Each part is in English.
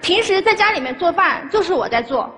平时在家里面做饭就是我在做。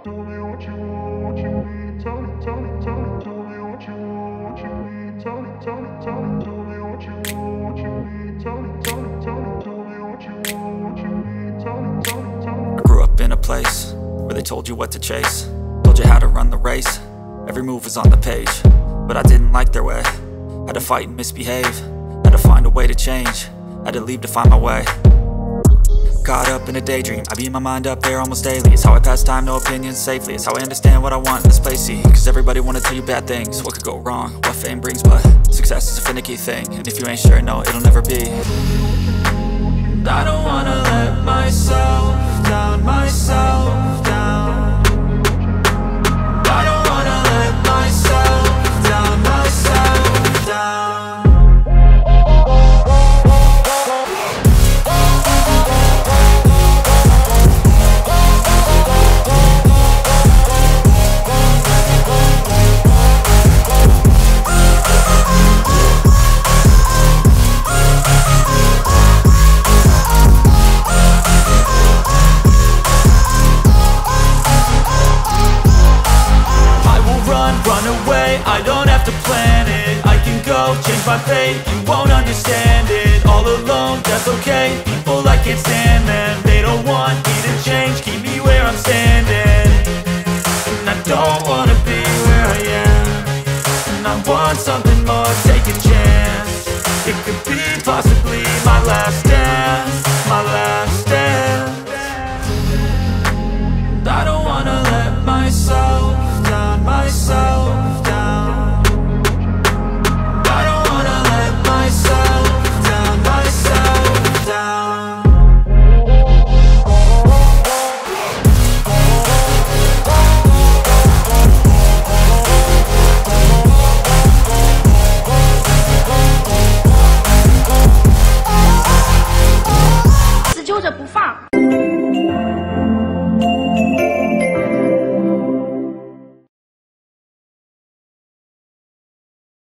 I grew up in a place where they told you what to chase, told you how to run the race. Every move was on the page, but I didn't like their way. Had to fight and misbehave, had to find a way to change, had to leave to find my way. Caught up in a daydream, I beat my mind up there almost daily. It's how I pass time, no opinions safely. It's how I understand what I want in this place, see. Cause everybody wanna tell you bad things, what could go wrong, what fame brings. But success is a finicky thing, and if you ain't sure, no, it'll never be. And I don't wanna let myself down, myself down. And I don't wanna let myself down, myself down. I don't have to plan it, I can go change my fate. You won't understand it, all alone, that's okay. People, I can't stand them, they don't want me to change. Keep me where I'm standing, and I don't wanna be where I am. And I want something more, take a chance. It could be possibly my last dance, my last dance. And I don't wanna let myself down, myself down. 死揪着不放。